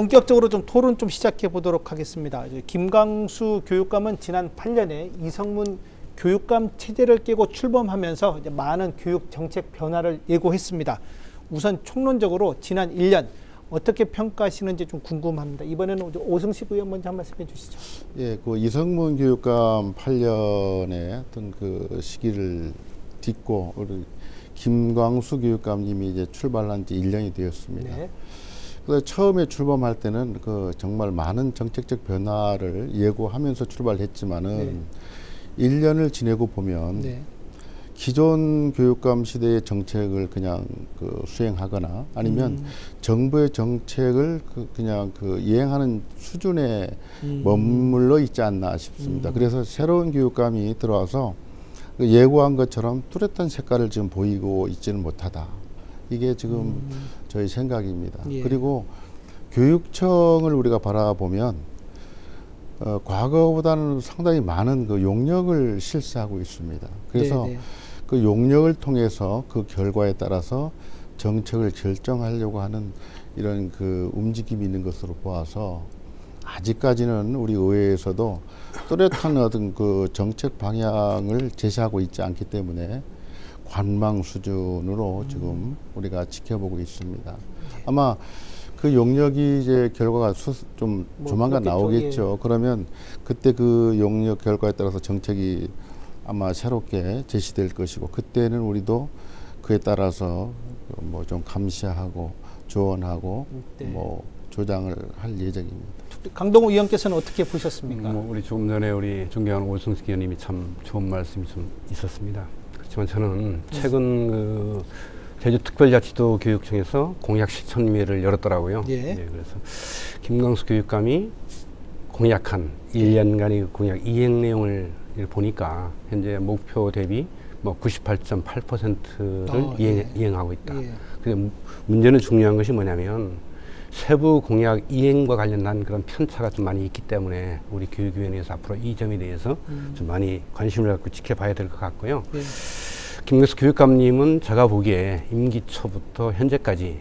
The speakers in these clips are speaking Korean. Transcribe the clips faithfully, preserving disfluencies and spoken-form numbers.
본격적으로 좀 토론 좀 시작해 보도록 하겠습니다. 이제 김광수 교육감은 지난 팔 년에 이성문 교육감 체제를 깨고 출범하면서 이제 많은 교육 정책 변화를 예고했습니다. 우선 총론적으로 지난 일 년 어떻게 평가하시는지 좀 궁금합니다. 이번에는 오승식 의원 먼저 한 말씀 해주시죠. 예, 그 이성문 교육감 팔 년의 어떤 그 시기를 딛고 우리 김광수 교육감님이 이제 출발한 지 일 년이 되었습니다. 네. 그래서 처음에 출범할 때는 그 정말 많은 정책적 변화를 예고하면서 출발했지만은 네. 일 년을 지내고 보면 네. 기존 교육감 시대의 정책을 그냥 그 수행하거나 아니면 음. 정부의 정책을 그 그냥 그 이행하는 수준에 음. 머물러 있지 않나 싶습니다. 음. 그래서 새로운 교육감이 들어와서 그 예고한 것처럼 뚜렷한 색깔을 지금 보이고 있지는 못하다. 이게 지금 음. 저희 생각입니다. 예. 그리고 교육청을 우리가 바라보면 어, 과거보다는 상당히 많은 그 용역을 실시하고 있습니다. 그래서 네네. 그 용역을 통해서 그 결과에 따라서 정책을 결정하려고 하는 이런 그 움직임이 있는 것으로 보아서 아직까지는 우리 의회에서도 뚜렷한 어떤 그 정책 방향을 제시하고 있지 않기 때문에 관망 수준으로 음. 지금 우리가 지켜보고 있습니다. 아마 그 용역이 이제 결과가 수, 좀 뭐 조만간 나오겠죠. 예. 그러면 그때 그 용역 결과에 따라서 정책이 아마 새롭게 제시될 것이고 그때는 우리도 그에 따라서 뭐 좀 감시하고 조언하고 네. 뭐 조장을 할 예정입니다. 강동우 의원께서는 어떻게 보셨습니까? 음, 뭐 우리 조금 전에 우리 존경하는 오승식 의원님이 참 좋은 말씀이 좀 있었습니다. 그렇지만 저는 최근 그 제주특별자치도 교육청에서 공약 실천위회를 열었더라고요. 예. 네, 그래서 김광수 교육감이 공약한 일 년간의 공약 이행 내용을 보니까 현재 목표 대비 뭐 구십팔 점 팔 퍼센트를 어, 이행, 예. 이행하고 있다. 예. 근데 문제는 중요한 것이 뭐냐면 세부 공약 이행과 관련한 그런 편차가 좀 많이 있기 때문에 우리 교육위원회에서 앞으로 이 점에 대해서 음. 좀 많이 관심을 갖고 지켜봐야 될 것 같고요. 예. 김광수 교육감님은 제가 보기에 임기 초부터 현재까지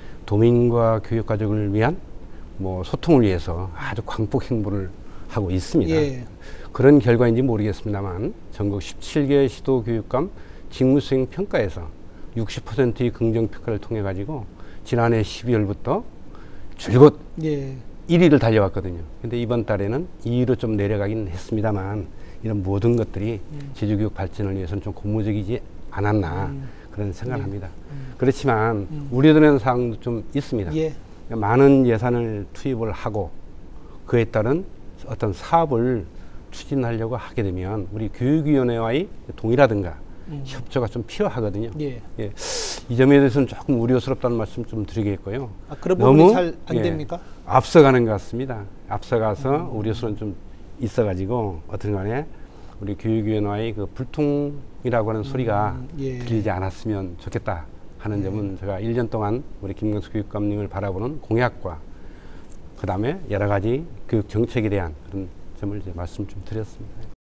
도민과 교육가족을 위한 뭐 소통을 위해서 아주 광폭 행보를 하고 있습니다. 예. 그런 결과인지 모르겠습니다만 전국 십칠 개 시도교육감 직무수행 평가에서 육십 퍼센트의 긍정평가를 통해 가지고 지난해 십이월부터 줄곧 예. 일 위를 달려왔거든요. 근데 이번 달에는 이 위로 좀 내려가긴 했습니다만 이런 모든 것들이 음. 제주교육 발전을 위해서는 좀 고무적이지 않았나 음. 그런 생각을 예. 합니다. 음. 그렇지만 음. 우려되는 사항도 좀 있습니다. 예. 많은 예산을 투입을 하고 그에 따른 어떤 사업을 추진하려고 하게 되면 우리 교육위원회와의 동의라든가 음. 협조가 좀 필요하거든요. 예. 예. 이 점에 대해서는 조금 우려스럽다는 말씀 좀 드리겠고요. 아, 그런 부분이 잘 안 됩니까? 예, 앞서가는 것 같습니다. 앞서가서 음. 우려스러운 좀 있어가지고 어떤 간에 우리 교육위원회의 그 불통이라고 하는 음. 소리가 예. 들리지 않았으면 좋겠다 하는 예. 점은 제가 일 년 동안 우리 김광수 교육감님을 바라보는 공약과 그 다음에 여러 가지 교육 정책에 대한 그런 점을 이제 말씀 좀 드렸습니다.